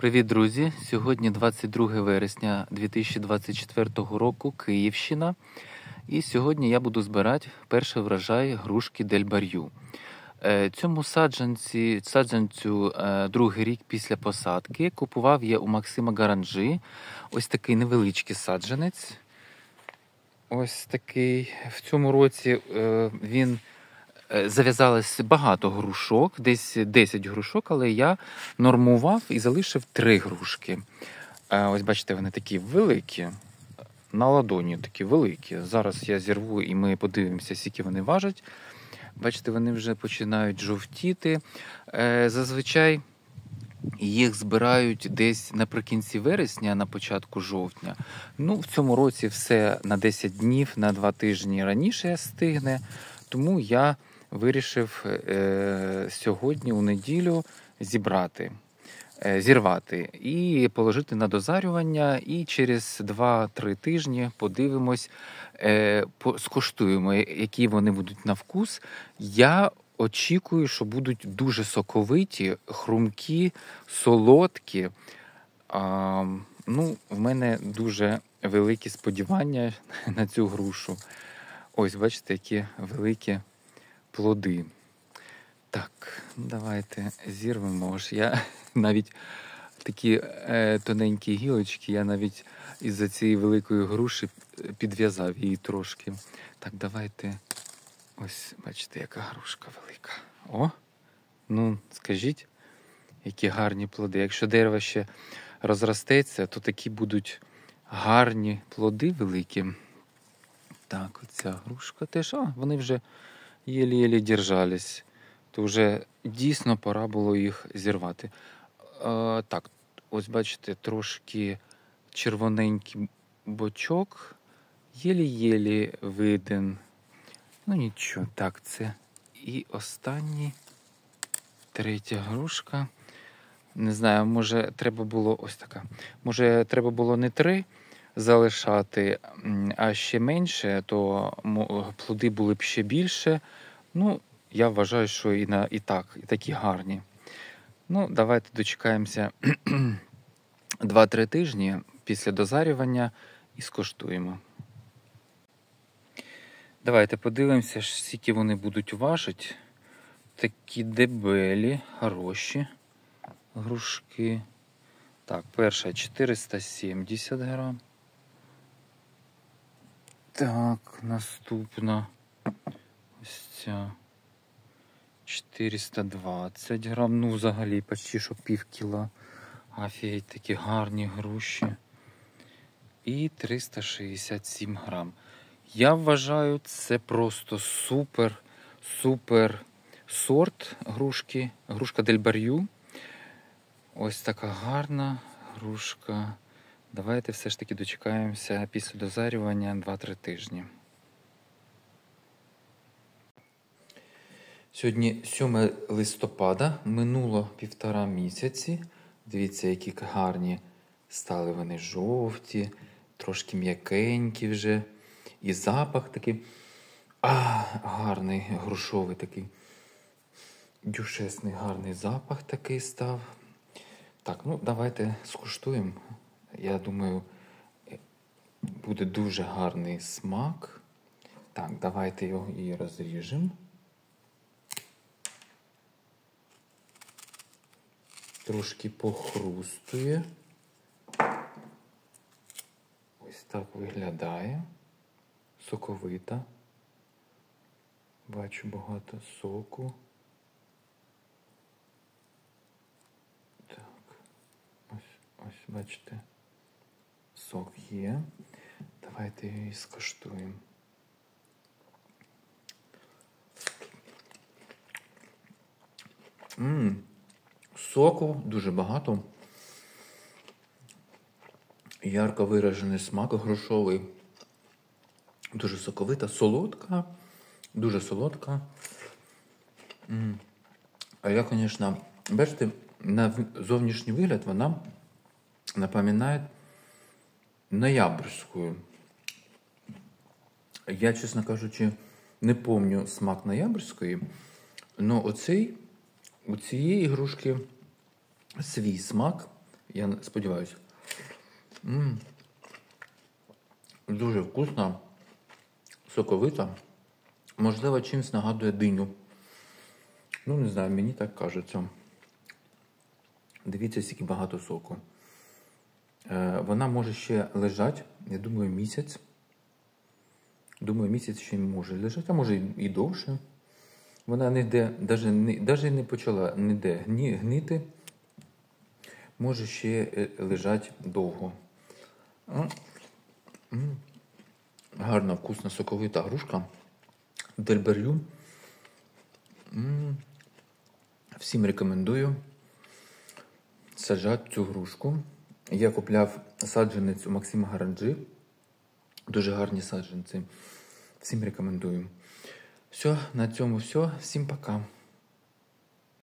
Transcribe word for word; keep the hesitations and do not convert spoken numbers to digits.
Привіт, друзі! Сьогодні двадцять друге вересня дві тисячі двадцять четвертого року, Київщина. І сьогодні я буду збирати перший врожай грушки Дель Бар'ю. Цьому саджанці, саджанцю другий рік після посадки. Купував я у Максима Гаранжі. Ось такий невеличкий саджанець. Ось такий. В цьому році він... Зав'язалось багато грушок, десь десять грушок, але я нормував і залишив три грушки. Ось бачите, вони такі великі, на ладоні такі великі. Зараз я зірву і ми подивимося, скільки вони важать. Бачите, вони вже починають жовтіти. Зазвичай їх збирають десь наприкінці вересня, на початку жовтня. Ну, в цьому році все на десять днів, на два тижні раніше стигне, тому я вирішив е, сьогодні, у неділю, зібрати, е, зірвати і положити на дозарювання. І через два-три тижні подивимось, е, по, скуштуємо, які вони будуть на вкус. Я очікую, що будуть дуже соковиті, хрумкі, солодкі. А, ну, в мене дуже великі сподівання на цю грушу. Ось, бачите, які великі плоди. Так, давайте зірвемо. Ось я навіть такі е, тоненькі гілочки, я навіть із-за цієї великої груші підв'язав її трошки. Так, давайте. Ось, бачите, яка грушка велика. О, ну, скажіть, які гарні плоди. Якщо дерево ще розростеться, то такі будуть гарні плоди великі. Так, оця грушка теж, а, вони вже єлі-єлі держались, то вже дійсно пора було їх зірвати. А, так, ось бачите, трошки червоненький бочок, єлі-єлі виден. Ну нічого, так, це і останній, третя грушка. Не знаю, може треба було, ось така, може треба було не три залишати, а ще менше, то плоди були б ще більше. Ну, я вважаю, що і, на, і так, і такі гарні. Ну, давайте дочекаємося два-три тижні після дозарювання і скуштуємо. Давайте подивимося, скільки вони будуть важити. Такі дебелі, хороші грушки. Так, перша чотириста сімдесят грам. Так, наступна ось ця чотириста двадцять грам, ну взагалі почти що пів кіла. Офігеть, такі гарні груші. І триста шістдесят сім грам. Я вважаю, це просто супер, супер сорт грушки, грушка Дель Бар'ю. Ось така гарна грушка. Давайте все ж таки дочекаємося після дозарювання два-три тижні. Сьогодні сьоме листопада, минуло півтора місяці. Дивіться, які гарні стали вони, жовті, трошки м'якенькі вже. І запах такий, а, гарний, грушовий такий, дюшесний, гарний запах такий став. Так, ну давайте скуштуємо. Я думаю, буде дуже гарний смак. Так, давайте його і розріжемо. Трошки похрустує. Ось так виглядає. Соковита. Бачу багато соку. Так, ось, ось бачите. Сок є. Давайте її скуштуємо. Ммм, соку дуже багато. Ярко виражений смак грушовий. Дуже соковита, солодка. Дуже солодка. Ммм. А я, звісно, бачите, на зовнішній вигляд вона напоминає ноябрьську. Я, чесно кажучи, не пам'ятаю смак ноябрьської, але оцей, у цієї ігрушки свій смак. Я сподіваюся. М-м. Дуже вкусно, соковита. Можливо, чимось нагадує диню. Ну, не знаю, мені так кажеться. Дивіться, скільки багато соку. Е, вона може ще лежати, я думаю, місяць. Думаю, місяць ще може лежати, а може і довше. Вона ніде, навіть не почала ніде гні, гнити. Може ще лежати довго. М-м. Гарна, вкусна, соковита грушка. Дель-Бар'ю. М-м. Всім рекомендую саджати цю грушку. Я купляв саджанець у Максима Гаранджі. Дуже гарні саджанці. Всім рекомендую. Все, на цьому все. Всім пока.